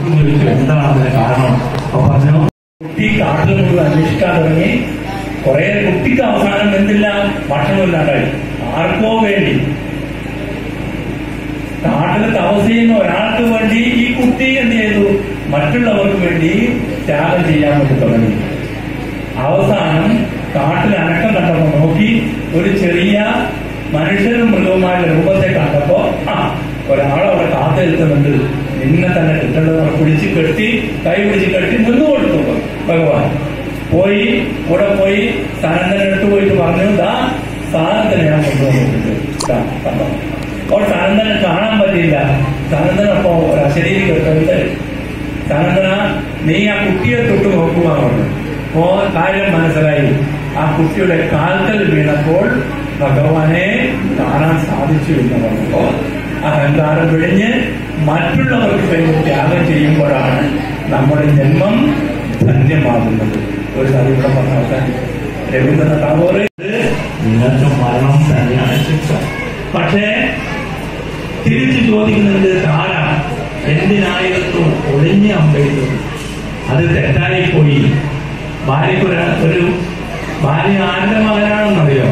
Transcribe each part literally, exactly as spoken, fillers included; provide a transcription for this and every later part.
ചോദിച്ചു എന്താണ് അതിന് കാരണം. അപ്പൊ പറഞ്ഞു കുട്ടി കാട്ടിൽ മുഴുവൻ അന്വേഷിക്കാൻ തുടങ്ങി. കുറെ കുട്ടിക്ക് അവസാനം എന്തില്ല, ഭക്ഷണമില്ലാണ്ടായി. ആർക്കോ വേണ്ടി കാട്ടിൽ തപസ് ചെയ്യുന്ന ഒരാൾക്ക് വേണ്ടി ഈ കുട്ടി എന്ത് ചെയ്തു, മറ്റുള്ളവർക്ക് വേണ്ടി ത്യാഗം ചെയ്യാൻ വേണ്ടി തുടങ്ങി. അവസാനം കാട്ടിൽ അനക്കം കണ്ടപ്പോ നോക്കി ഒരു ചെറിയ മനുഷ്യരും മൃഗവുമായ രൂപത്തെ കണ്ടപ്പോ ആ ഒരാളവിടെ കാത്തു നിൽക്കുന്നുണ്ട്, നിന്നെ തന്നെ കിട്ടേണ്ടത് പിടിച്ച് കെട്ടി കൈ പിടിച്ച് കെട്ടി നിന്ന് കൊടുത്തു ഭഗവാൻ. പോയി കൂടെ പോയി സനന്ദനെ എടുത്തു പോയിട്ട് പറഞ്ഞു, ദാ സാധനത്തിന് ഞാൻ കൊണ്ടുവന്നിട്ടുണ്ട് കണ്ടോ. അപ്പോൾ സനന്ദനെ കാണാൻ പറ്റിയില്ല. സനന്ദനപ്പോ ഒരു അശരീരി കേട്ടത്, സനന്ദന നീ ആ കുട്ടിയെ തൊട്ട് നോക്കുക പറഞ്ഞു. അപ്പോ കാര്യം മനസ്സിലായി. ആ കുട്ടിയുടെ കാൽക്കൽ വീണപ്പോൾ ഭഗവാനെ കാണാൻ സാധിച്ചു എന്ന് പറഞ്ഞപ്പോ അഹങ്കാരം വിഴിഞ്ഞ് മറ്റുള്ളവർക്ക് വേണ്ടി ത്യാഗം ചെയ്യുമ്പോഴാണ് നമ്മുടെ ജന്മം ധന്യമാകുന്നത്. ഒരു കഥ ഇവിടെ പറഞ്ഞ അവസാനിക്കും. രവീന്ദ്രനാഥ് ടാഗോർ നിങ്ങൾക്ക് മരണം തന്നെയാണ് ശിക്ഷ. പക്ഷേ തിരിച്ചു ചോദിക്കുന്നുണ്ട്, താരാ എന്തിനായിരുന്നു ഒളിഞ്ഞ് അമ്പെയ്തത്? അത് തെറ്റായിപ്പോയി. ഭാര്യക്കൊരു ഒരു ഭാര്യ ആരുടെ മകനാണെന്നറിയോ?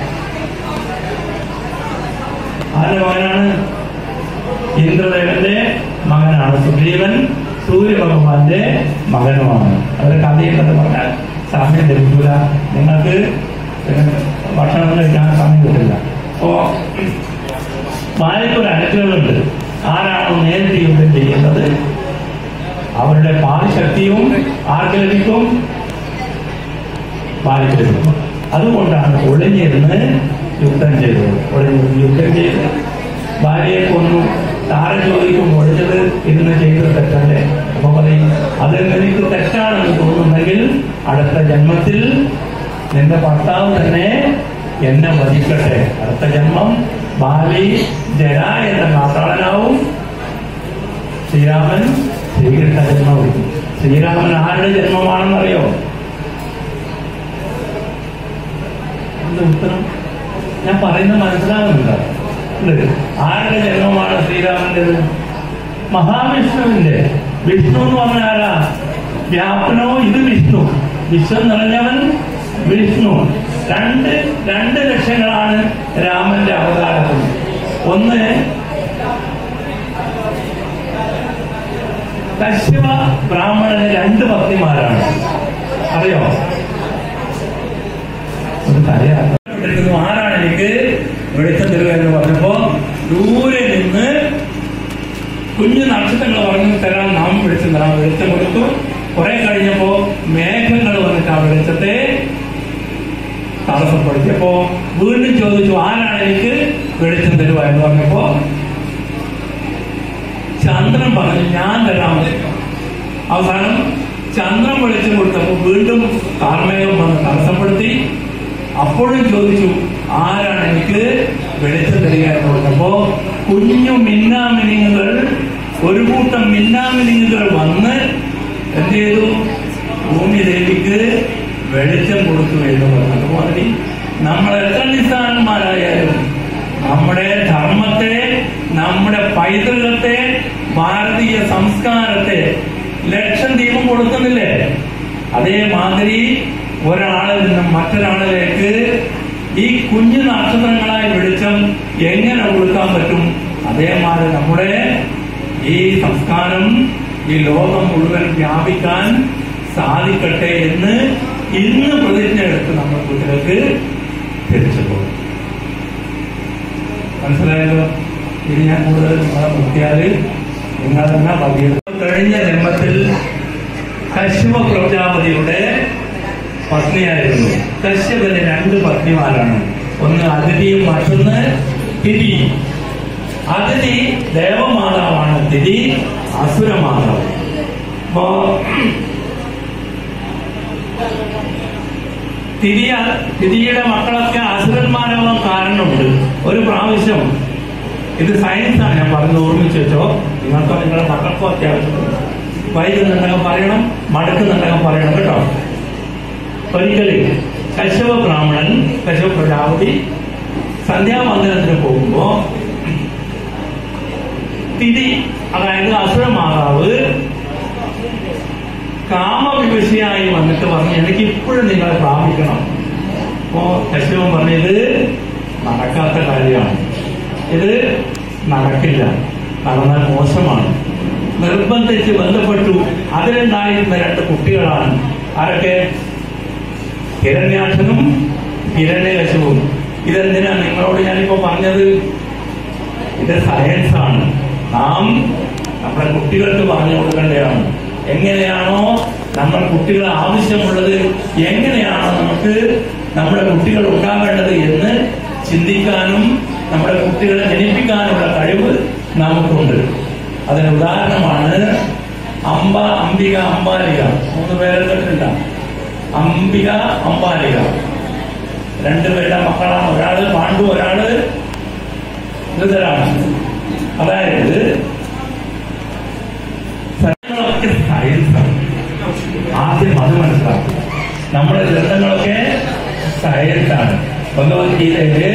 ആരുടെ മകനാണ്? ഇന്ദ്രദേവന്റെ മകനാണ്. സുഗ്രീവൻ സൂര്യഭഗവാന്റെ മകനുമാണ്. അവരുടെ കഥയെന്ന് പറഞ്ഞാൽ സമയം ലഭിക്കില്ല, നിങ്ങൾക്ക് ഭക്ഷണം കഴിക്കാൻ സമയം കിട്ടില്ല. അപ്പോ ഭാര്യയ്ക്കൊരു അനുഗ്രഹമുണ്ട്. ആരാണോ നേരിട്ട് യുദ്ധം ചെയ്യുന്നത് അവരുടെ പാതിശക്തിയും ആർക്ക് ലഭിക്കും? ഭാര്യയ്ക്ക് ലഭിക്കും. അതുകൊണ്ടാണ് ഒളിഞ്ഞിരുന്ന് യുദ്ധം ചെയ്തത്. ഒളിഞ്ഞിരുന്ന് യുദ്ധം ചെയ്ത് ഭാര്യയെ കൊന്നു. താരം ചോദിക്കും ഒളിച്ചത് ഇരുന്ന് ചെയ്തത് തെറ്റല്ലേ? അപ്പൊ പറയും അത് എനിക്ക് തെറ്റാണെന്ന് തോന്നുന്നെങ്കിൽ അടുത്ത ജന്മത്തിൽ നിന്റെ ഭർത്താവ് തന്നെ എന്നെ വധിക്കട്ടെ. അടുത്ത ജന്മം ബാലി ജര എന്ന കാട്ടാളനാവും, ശ്രീരാമൻ ശ്രീകൃഷ്ണ ജന്മവും. ശ്രീരാമൻ ആരുടെ ജന്മമാണെന്നറിയോ? ഉത്തരം ഞാൻ പറയുന്നത് മനസ്സിലാകുന്നുണ്ടോ? ആരുടെ ജന്മമാണ് ശ്രീരാമന്റേത്? മഹാവിഷ്ണുവിന്റെ. വിഷ്ണു എന്ന് പറഞ്ഞ ആരാ? വ്യാപനോ ഇത് വിഷ്ണു, വിശ്വം നിറഞ്ഞവൻ വിഷ്ണു. രണ്ട് രണ്ട് ലക്ഷ്യങ്ങളാണ് രാമന്റെ അവതാരത്തിൽ. ഒന്ന് കശ്യപ ബ്രാഹ്മണന് രണ്ട് ഭക്തിമാരാണ്, അറിയോ? ആരാണ് എനിക്ക് വെളിച്ചം തരുക എന്ന് പറഞ്ഞപ്പോ ദൂരെ നിന്ന് കുഞ്ഞു നക്ഷത്രങ്ങൾ പറഞ്ഞു തരാൻ നാം വെളിച്ചം തരാൻ വെളിച്ചം കൊടുത്തു. കുറെ കഴിഞ്ഞപ്പോ മേഘങ്ങൾ വന്നിട്ട് ആ വെളിച്ചത്തെ തടസ്സപ്പെടുത്തിയപ്പോ വീണ്ടും ചോദിച്ചു ആരാണ് എനിക്ക് വെളിച്ചം തരുക എന്ന് പറഞ്ഞപ്പോ ചന്ദ്രൻ പറഞ്ഞു ഞാൻ തരാം. അവസാനം ചന്ദ്രൻ വെളിച്ചം കൊടുത്തപ്പോ വീണ്ടും കാർമേഘം വന്ന് തടസ്സപ്പെടുത്തി. അപ്പോഴും ചോദിച്ചു ആരാണ് എനിക്ക് വെളിച്ചം തരിക എന്ന് പറഞ്ഞപ്പോ കുഞ്ഞു മിന്നാമിനിങ്ങുകൾ, ഒരു കൂട്ടം മിന്നാമിനിങ്ങുകൾ വന്ന് എന്ത് ചെയ്തു? ഭൂമി ദേവിക്ക് വെളിച്ചം കൊടുത്തു എന്ന് പറഞ്ഞു. മാതിരി നമ്മൾ എത്ര നിസ്സാരന്മാരായാലും നമ്മുടെ ധർമ്മത്തെ, നമ്മുടെ പൈതൃകത്തെ, ഭാരതീയ സംസ്കാരത്തെ ലക്ഷം ദീപം കൊടുക്കുന്നില്ലേ? അതേമാതിരി ഒരാളിൽ നിന്നും മറ്റൊരാളിലേക്ക് ഈ കുഞ്ഞു നക്ഷത്രങ്ങളായ വെളിച്ചം എങ്ങനെ കൊടുക്കാൻ പറ്റും? അതേമാതിരി നമ്മുടെ ഈ സംസ്കാരം ഈ ലോകം മുഴുവൻ വ്യാപിക്കാൻ സാധിക്കട്ടെ എന്ന് ഇന്ന് പ്രതിജ്ഞ എടുത്ത് നമ്മൾ കുട്ടികൾക്ക് തിരിച്ചു പോകും. മനസ്സിലായല്ലോ? ഇനി ഞാൻ കൂടുതൽ നിങ്ങളെ നോക്കിയാല് നിങ്ങൾ തന്നെ പതിയെടുക്കും. കഴിഞ്ഞ ജന്മത്തിൽ കശ്യപ പ്രജാപതിയുടെ പത്നിയായിരുന്നു. കശ്യപന് രണ്ട് പത്നിമാരാണ്, ഒന്ന് അതിഥിയും മറ്റൊന്ന് തിരി. അതിഥി ദേവമാതാവാണ്, തിരി അസുരമാതാവ്. അപ്പോ തിരിയ തിരിയുടെ മക്കളൊക്കെ അസുരന്മാരാവാൻ കാരണമുണ്ട്. ഒരു പ്രാവശ്യം, ഇത് സയൻസാണ് ഞാൻ പറഞ്ഞത്, ഓർമ്മിച്ച് വെച്ചോ. നിങ്ങൾക്കോ നിങ്ങളുടെ മക്കൾക്കോ അത്യാവശ്യം വൈകുന്നുണ്ടെങ്കിൽ പറയണം, മടക്കുന്നുണ്ടെങ്കിൽ പറയണം കേട്ടോ. ഒരിക്കല് കശ്യപ ബ്രാഹ്മണൻ, കശ്യപ പ്രജാപതി സന്ധ്യാവന്ദനത്തിന് പോകുമ്പോ തിരി, അതായത് അസുരമാതാവ് ശക്തനായി വന്നിട്ട് പറഞ്ഞു, എനിക്ക് ഇപ്പോഴും നിങ്ങളെ പ്രാപിക്കണം. അപ്പോ കശ്യപൻ പറഞ്ഞത് നടക്കാത്ത കാര്യമാണ്, ഇത് നടക്കില്ല, നടന്നാൽ മോശമാണ്. നിർബന്ധിച്ച് ബന്ധപ്പെട്ടു. അതിലുണ്ടായിരുന്ന രണ്ട് കുട്ടികളാണ്. ആരൊക്കെ? ഹിരണ്യാക്ഷനും ഹിരണ്യകശിപുവും. ഇതെന്തിനാ നിങ്ങളോട് ഞാനിപ്പോ പറഞ്ഞത്? ഇത് സയൻസ് ആണ്. നാം നമ്മുടെ കുട്ടികൾക്ക് പറഞ്ഞു കൊടുക്കേണ്ടതാണ്. എങ്ങനെയാണോ നമ്മൾ കുട്ടികൾ ആവശ്യമുള്ളത്, എങ്ങനെയാണോ നമുക്ക് നമ്മുടെ കുട്ടികൾ ഉണ്ടാവേണ്ടത് എന്ന് ചിന്തിക്കാനും നമ്മുടെ കുട്ടികളെ ജനിപ്പിക്കാനുള്ള കഴിവ് നമുക്കുണ്ട്. അതിന് ഉദാഹരണമാണ് അംബ, അംബിക, അംബാലിക. മൂന്ന് പേരെ കേട്ടിട്ടില്ല? അംബിക, അംബാലിക രണ്ടുപേരുടെ മക്കളാണ്. ഒരാള് പാണ്ഡു, ഒരാള് ധൃതരാഷ്ട്രൻ. അതായത് ഗ്രന്ഥങ്ങളൊക്കെ സയൻസാണ്. ആദ്യം അത് മനസ്സിലാക്കും. നമ്മുടെ ഗ്രന്ഥങ്ങളൊക്കെ സയൻസാണ്. ഭഗവത്ഗീതയില്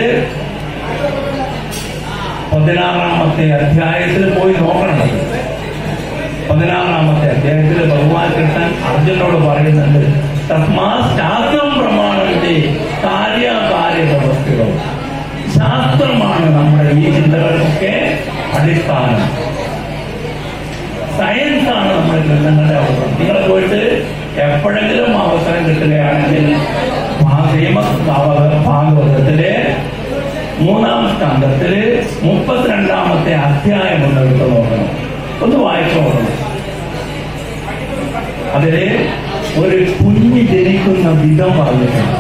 പതിനാറാമത്തെ അധ്യായത്തിൽ പോയി നോക്കണം. പതിനാറാമത്തെ അധ്യായത്തിൽ ഭഗവാൻ കൃഷ്ണൻ അർജുനോട് പറയുന്നുണ്ട്, തസ്മാ ശാസ്ത്രം പ്രമാണത്തിന്റെ കാര്യകാര്യ വ്യവസ്ഥകളോ. ശാസ്ത്രമാണ് നമ്മുടെ ഈ ചിന്തകൾക്കൊക്കെ അടിസ്ഥാനം. സയൻസാണ് നമ്മുടെ ഗ്രന്ഥങ്ങളുടെ അവസരം. നിങ്ങൾ പോയിട്ട് എപ്പോഴെങ്കിലും അവസരം കിട്ടുകയാണെങ്കിൽ ഭാഗവതത്തിലെ മൂന്നാം സ്കന്ധത്തില് മുപ്പത്തിരണ്ടാമത്തെ അധ്യായം ഒന്ന് എടുത്ത് നോക്കണം, ഒന്ന് വായിച്ചു നോക്കണം. അതില് ഒരു കുഞ്ഞ് ജനിക്കുന്ന വിധം പറഞ്ഞിട്ടുണ്ട്.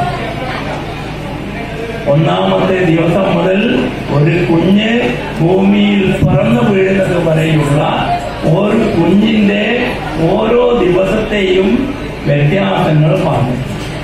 ഒന്നാമത്തെ ദിവസം മുതൽ ഒരു കുഞ്ഞ് ഭൂമിയിൽ പിറന്നു വീഴുന്നത് വരെയുള്ള ഒരു കുഞ്ഞിന്റെ ഓരോ ദിവസത്തെയും വ്യത്യാസങ്ങൾ പറഞ്ഞു.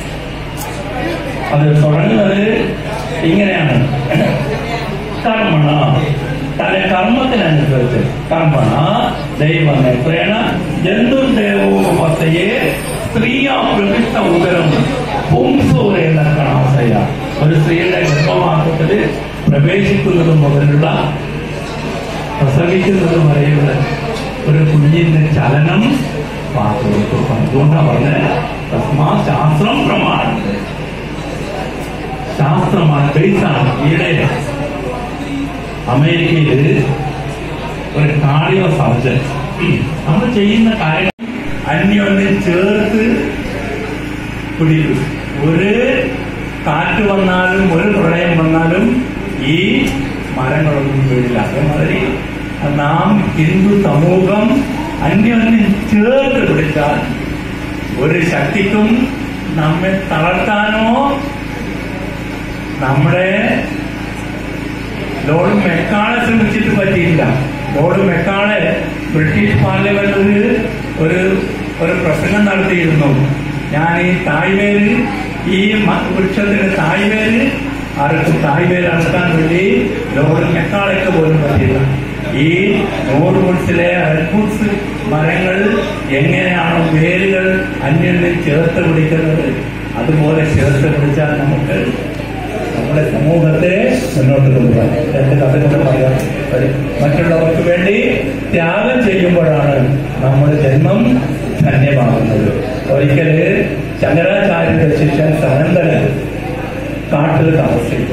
അത് തുടങ്ങുന്നത് ഇങ്ങനെയാണ്: കർമ്മണ, തന്റെ കർമ്മത്തിനനുസരിച്ച് കർമ്മണ ദൈവനേത്രേണ ജന്തുദേവോപത്തയെ സ്ത്രീയാ പ്രവിഷ്ട ഉദരം പുംസൂരെ ലക്ഷണാശയ. ഒരു സ്ത്രീയുടെ ഗർഭമാസത്തില് പ്രവേശിക്കുന്നത് മുതലുള്ള പ്രസവിക്കുന്നത് വരെയുള്ള ഒരു കുഞ്ഞിന്റെ ചലനം പാത്രത്തിൽ. അതുകൊണ്ടാണ് പറഞ്ഞത് തസ്മാ ശാസ്ത്രം പ്രമാണം. ശാസ്ത്രമാണ്, ബേസാണ്. ഈയിടെ അമേരിക്കയിൽ ഒരു കാർഡിയോ സർജൻ നമ്മൾ ചെയ്യുന്ന കാര്യങ്ങൾ അന്യോന്യം ചേർത്ത് പിടിക്കും. ഒരു കാറ്റ് വന്നാലും ഒരു പ്രളയം വന്നാലും ഈ മരങ്ങളൊന്നും വീഴില്ല. അതേമാതിരി നാം ഹിന്ദു സമൂഹം അന്യോന്യം ചേർത്ത് പിടിച്ചാൽ ഒരു ശക്തിക്കും നമ്മെ തളർത്താനോ. നമ്മുടെ ലോർഡ് മെക്കാളെ ശ്രമിച്ചിട്ട് പറ്റിയില്ല. ലോർഡ് മെക്കാളെ ബ്രിട്ടീഷ് പാർലമെന്റിൽ ഒരു ഒരു പ്രസംഗം നടത്തിയിരുന്നു. ഞാൻ ഈ തായ്വേര്, ഈ വൃക്ഷത്തിന്റെ തായ്വേര് അറുക്കും, തായ്വേര് അറുക്കാൻ വേണ്ടി ലോർഡ് മെക്കാളയ്ക്ക് പോലും പറ്റിയില്ല. ഈ നോർത്ത് വുഡ്സിലെ റെഡ് വുഡ്സ് മരങ്ങൾ എങ്ങനെയാണോ വേരുകൾ അന്യോന്യം ചേർത്ത് പിടിക്കുന്നത്, അതുപോലെ ചേർത്ത് പിടിച്ചാൽ നമുക്ക് നമ്മുടെ സമൂഹത്തെ മുന്നോട്ട് കൊണ്ടുപോകാം. രണ്ട് കഥകൾ പറയാം. മറ്റുള്ളവർക്ക് വേണ്ടി ത്യാഗം ചെയ്യുമ്പോഴാണ് നമ്മുടെ ജന്മം ധന്യമാകുന്നത്. ഒരിക്കല് ശങ്കരാചാര്യന്റെ ശിഷ്യൻ സനന്ദന് കാട്ടിൽ തപസ് ചെയ്തു.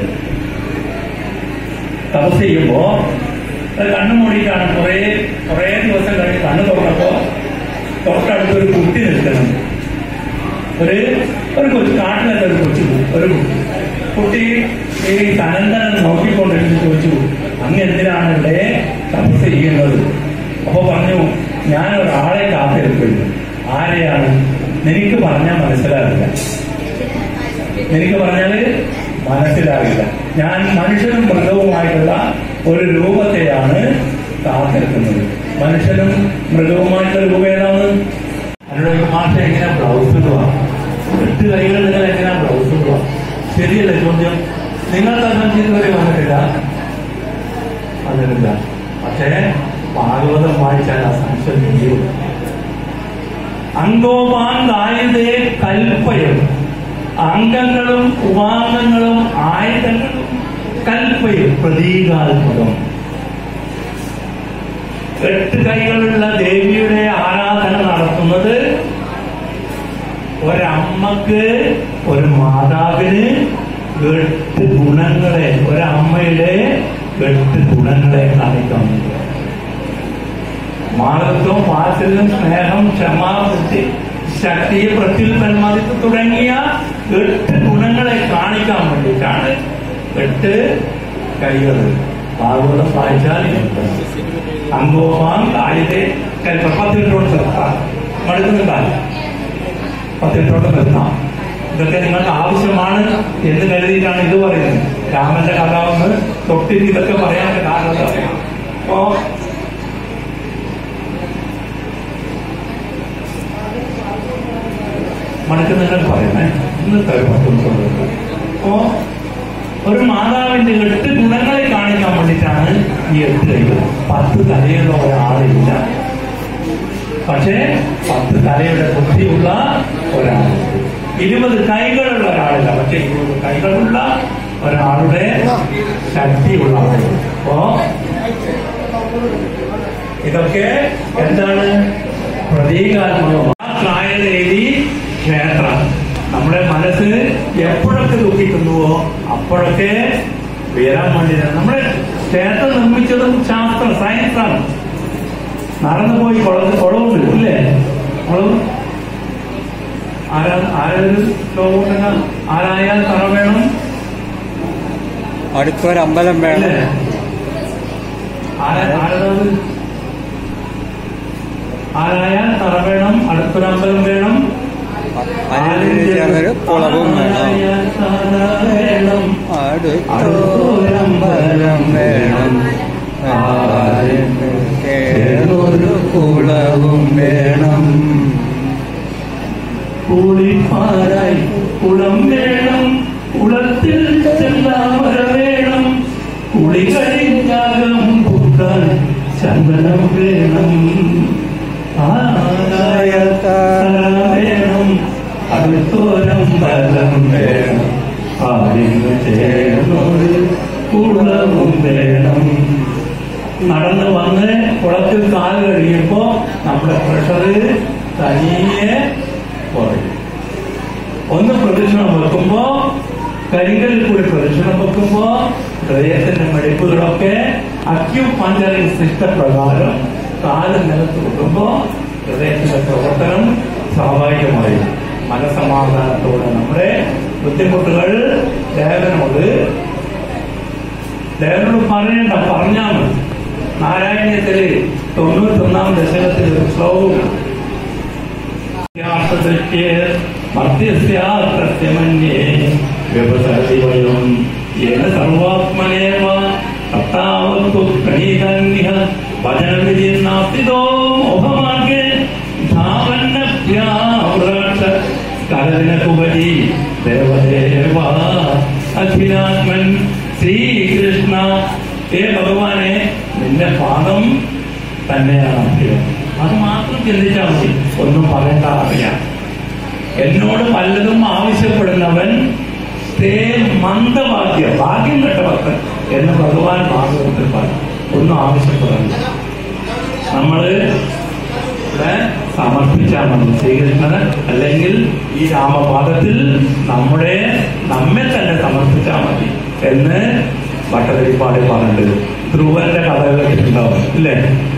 തപസ് ചെയ്യുമ്പോ കണ്ണു മൂടിയിട്ടാണ്. കുറെ കുറെ ദിവസം കഴിഞ്ഞ് കണ്ണു തുറന്നപ്പോ തൊട്ടടുത്തൊരു കുട്ടി നിൽക്കണം. ഒരു ഒരു കൊച്ചു, കാട്ടിലത്തെ ഒരു കൊച്ചു ഒരു കുട്ടി കുട്ടി ഈ സനന്ദനെ നോക്കിക്കൊണ്ടിരുന്ന് ചോദിച്ചു, അങ്ങ് എന്തിനാണ് ഇവിടെ തപസ് ചെയ്യുന്നത്? അപ്പൊ പറഞ്ഞു, ഞാൻ ഒരാളെ കാത്തിരിക്കുന്നു. ആരെയാണ്? നിനക്ക് പറഞ്ഞാൽ മനസ്സിലാവില്ല, നിനക്ക് പറഞ്ഞാല് മനസ്സിലാവില്ല. ഞാൻ മനുഷ്യനും മൃഗവുമായിട്ടുള്ള ഒരു രൂപത്തെയാണ് കാത്തിരിക്കുന്നത്. മനുഷ്യനും മൃഗവുമായിട്ടുള്ള രൂപം ഏതാണ്? അതിനോട് മാഷ എങ്ങനെ ബ്ലൗസ് ഇടുക? എട്ട് കൈകൾ നിങ്ങൾ എങ്ങനെയാ ബ്ലൗസ് ഇടുക? ശരിയല്ല ചോദ്യം. നിങ്ങൾക്ക് അർത്ഥം ചെയ്തവരെ വന്നിട്ടില്ല, അതിനില്ല. പക്ഷേ ഭാഗവതം വായിച്ചാൽ ആ സംശയം ചെയ്യും. അംഗോപാംഗായുധേ കൽപ്പയും, അംഗങ്ങളും ഉപാംഗങ്ങളും ആയുധങ്ങളും കൽപ്പയും പ്രതീകാത്മകം. എട്ട് കൈകളുള്ള ദേവിയുടെ ആരാധന നടത്തുന്നത് മാതാവിന് എട്ട് ഗുണങ്ങളെ, ഒരമ്മയുടെ എട്ട് ഗുണങ്ങളെ കാണിക്കാൻ വേണ്ടി. മാതൃത്വം, വാത്സല്യം, സ്നേഹം, ക്ഷമ, ബുദ്ധി, ശക്തി, പ്രത്യുൽപന്മാതിത്വം തുടങ്ങിയ എട്ട് ഗുണങ്ങളെ കാണിക്കാൻ വേണ്ടിയിട്ടാണ് എട്ട് കൈകൾ. ഭാഗവതം വായിച്ചാൽ അങ്കോമാൻ കാലിന്റെ കൽപ്പ പത്തിട്ടോട് നിർത്താം, മടുക്കുന്നുണ്ടാകും, പത്തിട്ടോട് നിർത്താം. ഇതൊക്കെ നിങ്ങൾക്ക് ആവശ്യമാണ് എന്ന് കരുതിയിട്ടാണ് ഇത് പറയുന്നത്. രാമന്റെ കഥ ഒന്ന് തൊട്ടിട്ട് ഇതൊക്കെ പറയാനുള്ള കാരണം അറിയാം. അപ്പോ മടുക്കുന്നുണ്ട് പറയുന്നേ ഇന്നത്തെ ഒരു പത്തൊമ്പത്. അപ്പോ ഒരു മാതാവിന്റെ എട്ട് ഗുണങ്ങളെ കാണിക്കാൻ വേണ്ടിയിട്ടാണ് ഈ എട്ട് കൈകൾ. പത്ത് തലയുള്ള ഒരാളില്ല, പക്ഷേ പത്ത് തലയുടെ ബുദ്ധിയുള്ള ഒരാൾ. ഇരുപത് കൈകളുള്ള ഒരാളില്ല, പക്ഷെ ഇരുപത് കൈകളുള്ള ഒരാളുടെ ശക്തിയുള്ള ആളുകൾ. അപ്പോ ഇതൊക്കെ എന്താണ്? പ്രതീകാത്മകമായി ക്ഷേത്രം. നമ്മുടെ മനസ്സ് എപ്പോഴൊക്കെ ദുഃഖിക്കുന്നുവോ അപ്പോഴൊക്കെ ഉയരാൻ വേണ്ടിയാണ് നമ്മുടെ ക്ഷേത്രം നിർമ്മിച്ചതും ശാസ്ത്രം, സയൻസാണ്. നടന്നു പോയി കുളത്ത് കുളമുണ്ട് ഇല്ലേ? കുളം ആരാ ആരൊരു ശ്ലോകം ആരായാൽ തറ വേണം, അടുത്തൊരമ്പലം വേണം. ആരത് ആരായാൽ തറ വേണം, അടുത്തൊരമ്പലം വേണം, കുളവും വേണം, അടുത്തൊരമ്പലം വേണം, ഒരു കുളവും വേണം. കൂളിപ്പാരായി കുളം വേണം, കുളത്തിൽ ചെല്ലാമര വേണം, കുളി കഴിഞ്ഞാകം പൂക്കാൻ ചന്ദനം വേണം, ആരായ വേണം, അടുത്തൊരമ്പലം വേണം, ആരിന്ന് ചേർന്നൊരു കുളവും വേണം. നടന്ന് വന്ന് കുളത്തിൽ കാൽ കഴിയുമ്പോ നമ്മുടെ പ്രഷറ് തനിയെ കുറയും. ഒന്ന് പ്രദക്ഷിണം വെക്കുമ്പോ, കരികളിൽ കൂടി പ്രദക്ഷിണം വെക്കുമ്പോ ഹൃദയത്തിന്റെ മെടിപ്പുകളൊക്കെ അക്യുപഞ്ചറിംഗ് സിസ്റ്റം പ്രകാരം കാല് നിലത്ത് വെക്കുമ്പോ ഹൃദയത്തിന്റെ പ്രവർത്തനം സ്വാഭാവികമായി മനസമാധാനത്തോടെ നമ്മുടെ ബുദ്ധിമുട്ടുകൾ ദേവനോട് ദേവനോട് പറയണ്ട, പറഞ്ഞാൽ മതി. നാരായണീയത്തില് തൊണ്ണൂറ്റൊന്നാം ദശകത്തിൽ ഒരു ശ്ലോകമാണ്. മധ്യസ്യാത്രസ്യമന്യേ വ്യവസതിവയം യേന സർവാത്മനേവ സത്താവത്തു പ്രണീതന്യഃ ഭജനവിധിന്നാസ്തിതോ മോഹമാർഗേ ധാവന്നഭ്യാവ്രാക്ഷ കലനകുവരി ദേവദേവ അഖിലാത്മൻ ശ്രീകൃഷ്ണ. ഹേ ഭഗവാനെ, നിന്റെ പാദം തന്നെയാണ് അഭയം. അത് മാത്രം ചിന്തിച്ചാൽ മതി, ഒന്നും പറയേണ്ട അറിയാം. എന്നോട് പലതും ആവശ്യപ്പെടുന്നവൻ തേ മന്ദഭാഗ്യ ഭാഗ്യം കെട്ട ഭക്തൻ എന്ന് ഭഗവാൻ ഭാഗവതത്തിൽ പറഞ്ഞു. ഒന്നും ആവശ്യപ്പെടുന്നു, നമ്മള് ഇവിടെ സമർപ്പിച്ചാൽ മതി ശ്രീകൃഷ്ണന്, അല്ലെങ്കിൽ ഈ രാമപാദത്തിൽ നമ്മുടെ നമ്മെ തന്നെ സമർപ്പിച്ചാൽ മതി എന്ന് ഭട്ടതിരിപ്പാടി പറഞ്ഞിട്ട്. ധ്രുവന്റെ കഥ കേട്ടിട്ടുണ്ടാവും ഇല്ലേ?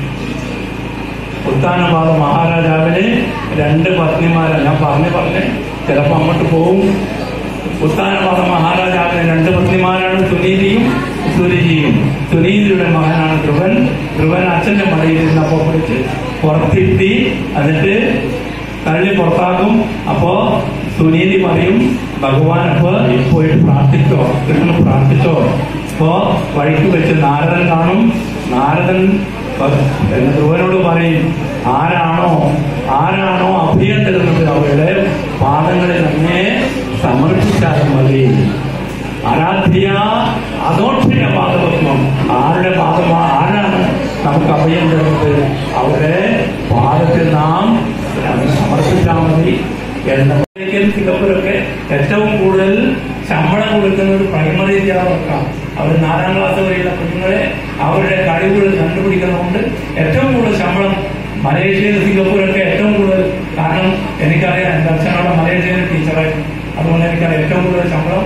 ഉത്താനപാദ മഹാരാജാവിന് രണ്ട് പത്നിമാരാ. ഞാൻ പറഞ്ഞു പറഞ്ഞ് ചിലപ്പോ അങ്ങോട്ട് പോവും. ഉത്താനപാദ മഹാരാജാവിന് രണ്ട് പത്നിമാരാണ്, സുനീതിയും സുരുചിയും. സുനീതിയുടെ മകനാണ് ധ്രുവൻ. ധ്രുവൻ അച്ഛന്റെ മടിയിലിരുന്നപ്പോ പിടിച്ച് പുറത്തിരുത്തി, എന്നിട്ട് തള്ളി പുറത്താക്കും. അപ്പോ സുനീതി പറയും, ഭഗവാൻ അപ്പൊ പോയിട്ട് പ്രാർത്ഥിച്ചോ, കൃഷ്ണൻ പ്രാർത്ഥിച്ചോ. അപ്പോ വഴിക്ക് വെച്ച് നാരദൻ കാണും. നാരദൻ ധ്രുവനോട് പറയും, ആരാണോ ആരാണോ അഭയം തരുന്നത് അവരുടെ പാദങ്ങളിൽ തന്നെ സമർപ്പിച്ചാലും മതി. ആരാധ്യ അതോക്ഷയ പാദപത്മം. ആരുടെ പാദം, ആരാണ് നമുക്ക് അഭയം തരുന്നത് അവരുടെ പാദത്തിൽ നാം സമർപ്പിച്ചാൽ മതി. സിംഗപ്പൂരൊക്കെ ഏറ്റവും കൂടുതൽ ശമ്പളം കൊടുക്കുന്ന ഒരു പ്രൈമറി അധ്യാപകർക്കാണ്. അവർ നാലാം ക്ലാസ് വരെയുള്ള കുഞ്ഞുങ്ങളെ അവരുടെ കഴിവുകൾ കണ്ടുപിടിക്കുന്നതുകൊണ്ട് ഏറ്റവും കൂടുതൽ ശമ്പളം മലേഷ്യയിൽ, സിംഗപ്പൂരൊക്കെ ഏറ്റവും കൂടുതൽ. കാരണം എനിക്കറിയാം, എന്റെ അച്ഛനോട് മലേഷ്യയിലെ ടീച്ചറായിരുന്നു. അതുകൊണ്ട് എനിക്കറിയാം ഏറ്റവും കൂടുതൽ ശമ്പളം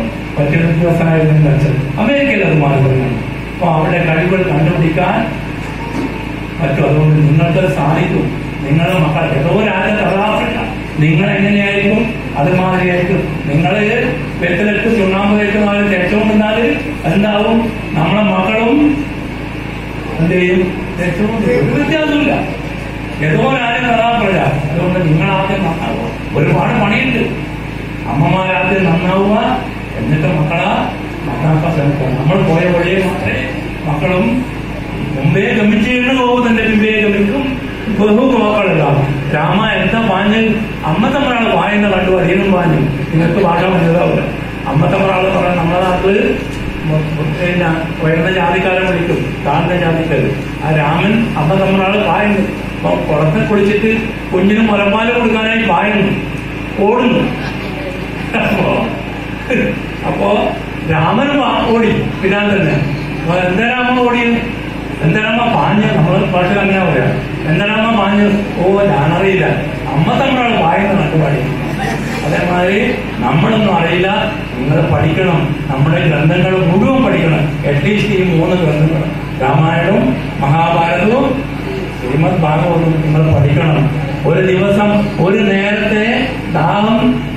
പ്രൊഫസറായിരുന്നു അച്ഛൻ. അമേരിക്കയിൽ അത് മാറുകയാണ്. അപ്പൊ അവരുടെ കഴിവുകൾ കണ്ടുപിടിക്കാൻ പറ്റും. അതുകൊണ്ട് നിങ്ങൾക്ക് സാധിക്കും. നിങ്ങളുടെ മക്കൾ ഏതോ രാജ്യ കഥാഫ്രിക്ക നിങ്ങൾ എങ്ങനെയായിരിക്കും അതുമാതിരിയായിരിക്കും. നിങ്ങൾ വെത്തിലെട്ട് ചുണ്ണാമ്പേറ്റും അവർ തെച്ചുകൊണ്ടിരുന്നാൽ എന്താവും? നമ്മളെ മക്കളും എന്ത് ചെയ്യും? തെച്ചുകൊണ്ട് ഒരു വ്യത്യാസമില്ല. ഏതോ രാജ്യം കഥാപ്രജ. അതുകൊണ്ട് നിങ്ങളാദ്യം നന്നാവുക. ഒരുപാട് പണിയുണ്ട്. അമ്മമാരാദ്യം നന്നാവുക, എന്നിട്ട് മക്കളെ നന്നാക്കാൻ ശ്രമിക്കുക. നമ്മൾ പോയ വഴിയെ മാത്രമേ മക്കളും മുമ്പേ ഗമിച്ചിരുന്ന് പോകുന്നുണ്ട്. മുമ്പേ ഗമിക്കും ബഹു മക്കളുണ്ടാവും. രാമ എന്താ പാഞ്ഞ് അമ്മ തമ്മിലാണ് വായന കണ്ടു അധികം പാഞ്ഞു. നിങ്ങൾക്ക് ഭാഷ മനസ്സിലാവില്ല. അമ്മ തമ്മിലാണ് പറയാൻ നമ്മുടെ നാട്ടില് പിന്നെ ഉയർന്ന ജാതിക്കാരൻ വിളിക്കും, താഴ്ന്ന ജാതിക്കാർ. ആ രാമൻ അമ്മ തമ്മിലാണ് പായുന്നു. അപ്പൊ കുളത്തെ കുളിച്ചിട്ട് കുഞ്ഞിന് മുലപ്പാല് കൊടുക്കാനായി പായുന്നു, ഓടുന്നു. അപ്പോ അപ്പോ രാമന് ഓടി പിന്നാൻ തന്നെ. അപ്പൊ എന്താ രാമ ഓടിയത്? എന്താ രാമ പാഞ്ഞ്? നമ്മളെ ഭാഷയിൽ അങ്ങനെ പറയാ. എന്താ രാമ പാഞ്ഞ്? ഓ ഞാനറിയില്ല, അമ്മ തമ്മിലാണ് പായുന്ന നട്ടുപാടി. അതേമാതിരി നമ്മളൊന്നും അറിയില്ല. നിങ്ങൾ പഠിക്കണം. നമ്മുടെ ഗ്രന്ഥങ്ങൾ മുഴുവൻ പഠിക്കണം. അറ്റ്ലീസ്റ്റ് ഈ മൂന്ന് ഗ്രന്ഥങ്ങൾ, രാമായണവും മഹാഭാരതവും ശ്രീമദ് ഭാഗവതവും നിങ്ങൾ പഠിക്കണം. ഒരു ദിവസം ഒരു നേരത്തെ ദാഹം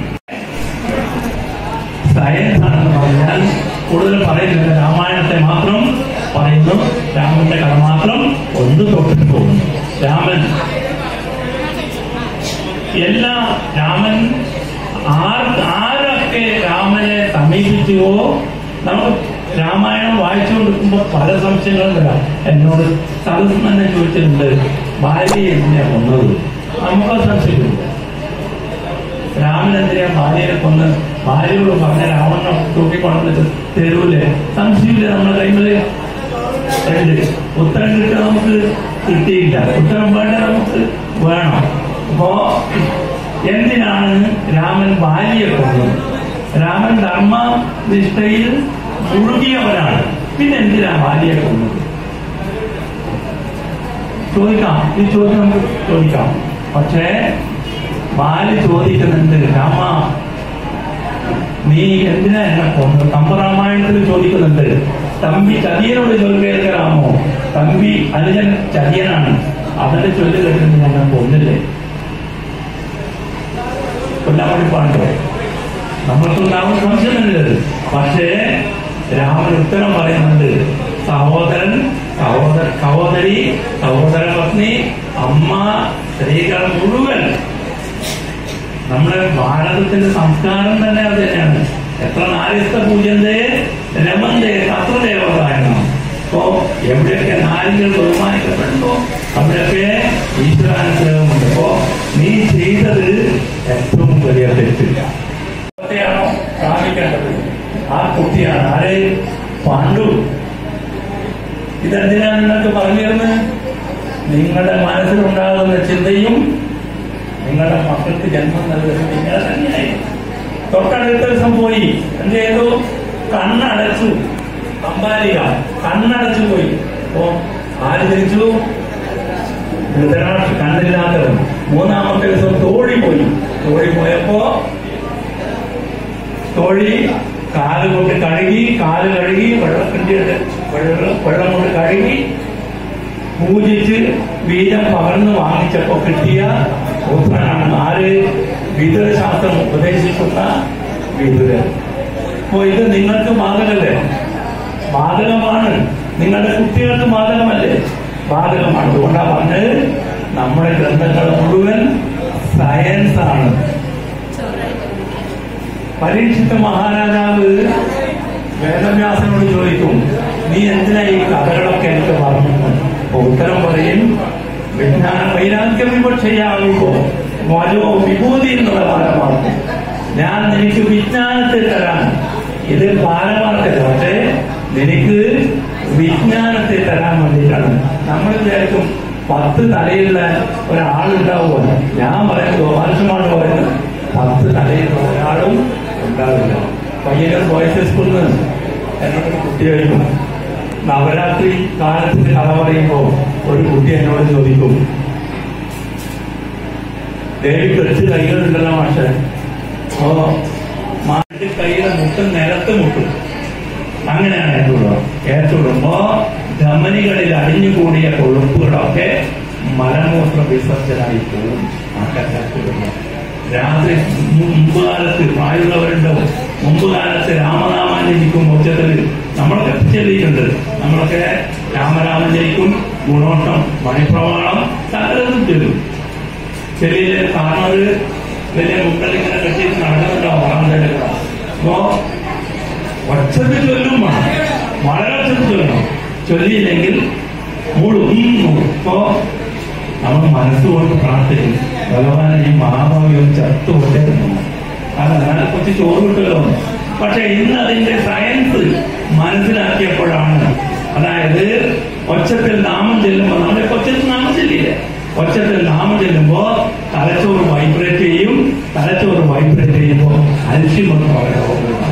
സയൻസ് ആണെന്ന് പറഞ്ഞാൽ കൂടുതൽ പറയുന്നില്ല. രാമായണത്തെ മാത്രം പറയുന്നു. രാമന്റെ കഥ മാത്രം ഒന്ന് തൊട്ടിട്ട് പോകുന്നു. രാമൻ എല്ലാ രാമൻ ആർ ആരൊക്കെ രാമനെ സമീപിച്ചുവോ, നമുക്ക് രാമായണം വായിച്ചുകൊണ്ടിരിക്കുമ്പോൾ പല സംശയങ്ങളും വരാം. എന്നോട് സദസ് തന്നെ ചോദിച്ചിട്ടുണ്ട്, ഭാര്യ എന്തിനാ കൊന്നത്? നമുക്ക് സംശയിക്കുന്നു. രാമൻ എന്തിനാ ഭാര്യയെ കൊന്ന്? ഭാര്യയോട് പറഞ്ഞ രാവണനെ തൂക്കിക്കൊണ്ടിട്ട് തരൂലേ? സംശയമില്ല. നമ്മുടെ കൈകളിൽ രണ്ട് ഉത്തരം കിട്ടാൻ നമുക്ക് കിട്ടിയില്ല. ഉത്തരം വേണ്ട നമുക്ക് വേണം. അപ്പോ എന്തിനാണ് രാമൻ ഭാര്യയെ കൊന്നത്? രാമൻ ധർമ്മനിഷ്ഠയിൽ മുഴുകിയവരാണ്. പിന്നെ എന്തിനാ ഭാര്യയെ കൊന്നത്? ചോദിക്കാം. ഈ ചോദ്യം നമുക്ക് ചോദിക്കാം. പക്ഷേ ഭാര്യ ചോദിക്കുന്നുണ്ട്, രാമ നീ എന്തിനാ എന്നെ കൊന്നത്? കമ്പരാമായണത്തിൽ ചോദിക്കുന്നുണ്ട്. തമ്പി ചതിയനോട് ചോദിക്കുക, രാമോ തമ്പി അനുജൻ ചതിയനാണ്, അവന്റെ ചൊല്ലു കേട്ടിട്ട് ഞങ്ങൾ കൊന്നില്ലേ? കൊല്ലാൻ വേണ്ടി പാടുണ്ടോ? നമ്മൾക്കുണ്ടാവുന്ന സംശയമില്ലത്. പക്ഷേ രാമൻ ഉത്തരം പറയുന്നുണ്ട്. സഹോദരൻ, സഹോദര സഹോദരി, സഹോദര പത്നി, അമ്മ, സ്ത്രീകൾ മുഴുവൻ. നമ്മുടെ ഭാരതത്തിന്റെ സംസ്കാരം തന്നെ അത് തന്നെയാണ്. എത്ര നാരിസ്ഥ പൂജന്തേ രമന്തേ തത്രദേവതാരണം. അപ്പോ എവിടെയൊക്കെ നാരികൾ ബഹുമാനിക്കപ്പെടുമ്പോ അവിടെയൊക്കെ ഈശ്വരാനുഗ്രഹമുണ്ട്. അപ്പോ നീ ചെയ്തത് ഏറ്റവും വലിയ തെറ്റില്ല. ാണോ സ്ഥാപിക്കേണ്ടത്? ആ കുട്ടിയാണ്. ആരെ? പാണ്ഡു. ഇതെന്തിനാണ് നിങ്ങൾക്ക് പറഞ്ഞു തരുന്നത്? നിങ്ങളുടെ മനസ്സിലുണ്ടാകുന്ന ചിന്തയും നിങ്ങളുടെ മക്കൾക്ക് ജന്മം നൽകുന്നത് നിങ്ങൾ തന്നെയായി. തൊട്ടടുത്ത ദിവസം പോയി എന്ത് ചെയ്തു? കണ്ണടച്ചു. അമ്പാലിക കണ്ണടച്ചു പോയി. അപ്പോ ആര് തിരിച്ചു? ധൃതരാഷ്ട്ര കണ്ണില്ലാത്തവൻ. മൂന്നാമത്തെ ദിവസം തോഴി പോയി. തോഴി പോയപ്പോ തോഴി കാല് കൊണ്ട് കഴുകി, കാല് കഴുകി വെള്ളത്തിന്റെ വെള്ളം വെള്ളം കൊണ്ട് കഴുകി പൂജിച്ച് ബീജം പകർന്ന് വാങ്ങിച്ചപ്പോ കിട്ടിയ പുത്രനാണ്. ആര്? വിദുരശാസ്ത്രം ഉപദേശിക്കുന്ന വിദുരൻ. അപ്പോ ഇത് നിങ്ങൾക്ക് ബാധകല്ലേ? ബാധകമാണ്. നിങ്ങളുടെ കുട്ടികൾക്ക് ബാധകമല്ലേ? ബാധകമാണ്. അതുകൊണ്ടാണ് പറഞ്ഞത് നമ്മുടെ ഗ്രന്ഥങ്ങൾ മുഴുവൻ സയൻസ് ആണ്. പരീക്ഷിത മഹാരാജാവ് വേദവ്യാസനോട് ചോദിക്കും, നീ എന്തിനാ ഈ കഥകളൊക്കെ എനിക്ക് പറഞ്ഞു? അപ്പൊ ഉത്തരം പറയും, വിജ്ഞാന വൈരാഗ്യം വിവക്ഷയാകുമ്പോ മനോ വിഭൂതി എന്നുള്ള പാരമാർത്ഥം. ഞാൻ നിനക്ക് വിജ്ഞാനത്തെ തരാൻ. ഇത് പാരമാർത്ഥല്ല, പക്ഷേ നിനക്ക് വിജ്ഞാനത്തെ തരാൻ വേണ്ടിയിട്ടാണ്. നമ്മൾ വിചാരിക്കും പത്ത് തലയുള്ള ഒരാളുണ്ടാവുമോ? ഞാൻ പറയുന്നത് ഗോപാലകൃഷ്ണമാണ് പറയുന്നത്, പത്ത് തലയുള്ള ഒരാളും ഉണ്ടാവില്ല. പയ്യന്നൂർ ബോയ്സ് സ്കൂളിൽ നിന്ന് എന്നോട് കുട്ടിയായിരിക്കും. നവരാത്രി കാലത്തിന്റെ കഥ പറയുമ്പോ ഒരു കുട്ടി എന്നോട് ചോദിക്കും, ദേവിക്ക് എട്ട് കൈകളുണ്ടല്ലോ മാഷെ. അപ്പോ മാറ്റി കൈയുടെ മുട്ടും നിലത്ത് മുട്ടും. അങ്ങനെയാണ് ഏറ്റുവിടുക. ഏറ്റുവിടുമ്പോ ധമനികളിൽ അടിഞ്ഞുകൂടിയ കൊഴുപ്പുകളൊക്കെ മലമൂത്ര വിസർജനായി പോവും. രാത്രി മുമ്പ് കാലത്ത് പ്രായമുള്ളവരുണ്ടോ? മുമ്പ് കാലത്ത് രാമനാമം ജയിക്കും ഉച്ചത്തിൽ നമ്മളൊക്കെ ചെല്ലിയിട്ടുണ്ട്. നമ്മളൊക്കെ രാമരാമൻ ജയിക്കും, ഗുണോട്ടം, മണിപ്രമാണം സകലതും ചെല്ലും. ചെല്ലിയില് കാരണം ഒരു വലിയ മുട്ടലിങ്ങനെ കെട്ടിയിട്ട് നടക്കുന്നുണ്ടാവും ഓറാന്തേന്റെ കൂടെ. അപ്പോ ഒച്ചത്തിൽ ചൊല്ലും വേണം, വളരെ ഒച്ചത്തിൽ ചൊല്ലണം. ചൊല്ലിയില്ലെങ്കിൽ മൂടും. ഇപ്പോ നമ്മൾ മനസ്സുകൊണ്ട് പ്രാർത്ഥിക്കും, ഭഗവാനെ ഈ മഹാഭാവിയും ചത്തുകൊണ്ടിരുന്നു. അതല്ല കുറച്ച് ചോറ് കിട്ടുമല്ലോ. പക്ഷെ ഇന്ന് അതിന്റെ സയൻസ് മനസ്സിലാക്കിയപ്പോഴാണ്, അതായത് ഒച്ചത്തിൽ നാമം ചെല്ലുമ്പോൾ, നമ്മുടെ ഒച്ചത്തിൽ നാമം ചെല്ലില്ലേ, ഒച്ചത്തിൽ നാമം ചെല്ലുമ്പോ തലച്ചോറ് വൈബ്രേറ്റ് ചെയ്യും. തലച്ചോറ് വൈബ്രേറ്റ് ചെയ്യുമ്പോ അൽഷിമർ രോഗങ്ങളാണ്.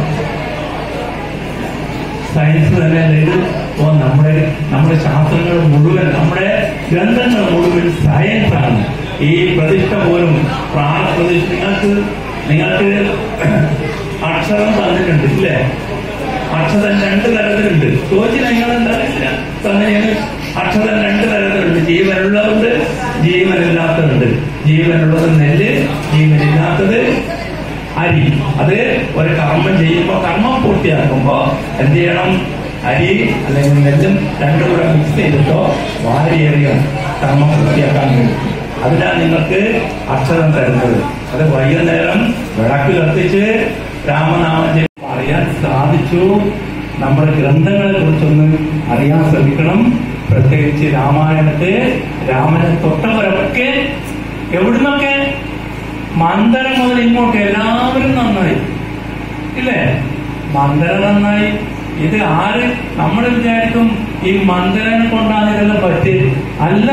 സയൻസ് തന്നെയല്ല ഇത്. ഇപ്പോ നമ്മുടെ നമ്മുടെ ശാസ്ത്രങ്ങൾ മുഴുവൻ, നമ്മുടെ ഗ്രന്ഥങ്ങൾ മുഴുവൻ സയൻസ് ആണ്. ഈ പ്രതിഷ്ഠ പോലും പ്രാണപ്രതിഷ്ഠ നിങ്ങൾക്ക് നിങ്ങൾക്ക് അക്ഷരം തന്നിട്ടുണ്ട് ഇല്ലേ? അക്ഷരം രണ്ട് തരത്തിലുണ്ട്. ചോദിച്ചാൽ നിങ്ങൾ എന്താ തന്നെയാണ്? അക്ഷരം രണ്ട് തരത്തിലുണ്ട്. ജീവനുള്ളതുണ്ട്, ജീവനില്ലാത്തതുണ്ട്. ജീവനുള്ളത് നെല്ല്, ജീവനില്ലാത്തത് അരി. അത് ഒരു കർമ്മം ചെയ്യുമ്പോ, കർമ്മം പൂർത്തിയാക്കുമ്പോ എന്ത് ചെയ്യണം? അരി അല്ലെങ്കിൽ നെല്ലും രണ്ടും കൂടെ മിക്സ് ചെയ്തിട്ടോ വാരിയേറിയ കർമ്മം പൂർത്തിയാക്കാൻ വേണ്ടി അതിനാണ് നിങ്ങൾക്ക് അക്ഷരം തരുന്നത്. അത് വൈകുന്നേരം വിളക്ക് കത്തിച്ച് രാമനാമം അറിയാൻ സാധിച്ചു. നമ്മുടെ ഗ്രന്ഥങ്ങളെ കുറിച്ചൊന്ന് അറിയാൻ ശ്രമിക്കണം. പ്രത്യേകിച്ച് രാമായണത്തെ, രാമനെ തൊട്ടവരൊക്കെ എവിടുന്നൊക്കെ, മന്ദര മുതൽ ഇങ്ങോട്ട് എല്ലാവരും നന്നായി ഇല്ലേ? മന്ദര നന്നായി. ഇത് ആര്? നമ്മൾ വിചാരിക്കും ഈ മന്ദരനെ കൊണ്ടാണ് ഇതെല്ലാം പറ്റി. അല്ല,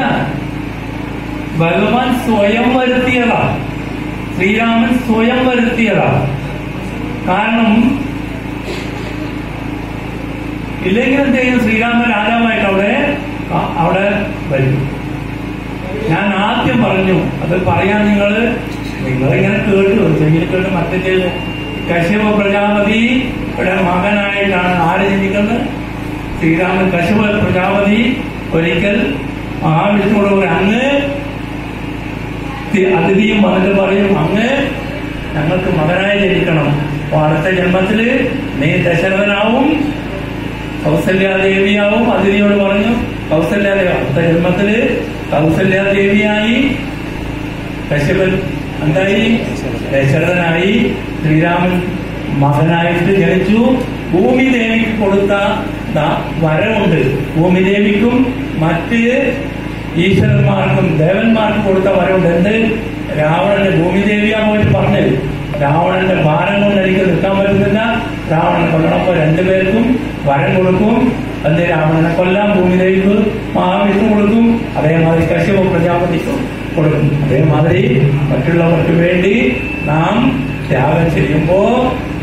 ഭഗവാൻ സ്വയം വരുത്തിയതാ. ശ്രീരാമൻ സ്വയം വരുത്തിയതാ. കാരണം ഇല്ലെങ്കിൽ എന്ത് ചെയ്യും? ശ്രീരാമൻ രാജാവായിട്ട് അവിടെ അവിടെ വരും. ഞാൻ ആദ്യം പറഞ്ഞു, അത് പറയാൻ നിങ്ങൾ നിങ്ങളിങ്ങനെ കേട്ടു, ചെവിയിൽ കേട്ട് മറ്റേ ചെയ്തു. കശ്യപ പ്രജാപതിയുടെ മകനായിട്ടാണ് ആര് ജനിക്കുന്നത്? ശ്രീരാമൻ. കശ്യപ പ്രജാപതി ഒരിക്കൽ മഹാവിഷ്ണുവിടെ ഒരു അങ്ങ് അതിഥിയും വന്നിട്ട് പറയും, അങ്ങ് ഞങ്ങൾക്ക് മകനായി ജനിക്കണം. അപ്പൊ അടുത്ത ജന്മത്തില് നീ ദശരഥനാവും, കൗസല്യാദേവിയാവും. അതിഥിയോട് പറഞ്ഞു, കൗസല്യാദേവി. അടുത്ത ജന്മത്തില് കൗസല്യാദേവിയായി, കശ്യപൻ എന്തായി? ദശരഥനായി. ശ്രീരാമൻ മകനായിട്ട് ജനിച്ചു. ഭൂമിദേവിക്ക് കൊടുത്ത വരമുണ്ട്. ഭൂമിദേവിക്കും മറ്റ് ഈശ്വരന്മാർക്കും ദേവന്മാർക്കും കൊടുത്ത വരമുണ്ട്. എന്ത്? രാവണന്റെ ഭൂമിദേവിയാ പോയിട്ട് പറഞ്ഞത്, രാവണന്റെ ഭാരം കൊണ്ട് എനിക്ക് നിൽക്കാൻ പറ്റുന്നില്ല, രാവണനെ കൊല്ലണപ്പോ രണ്ടുപേർക്കും വരം കൊടുക്കും. എന്ത്? രാവണനെ കൊല്ലാൻ ഭൂമിദേവിക്ക് മഹാവിഷ്ണു കൊടുക്കും. അതേമാതിരി കശ്യപ പ്രജാപതിക്കും കൊടുക്കും. അതേമാതിരി മറ്റുള്ളവർക്ക് വേണ്ടി നാം ത്യാഗം ചെയ്യുമ്പോ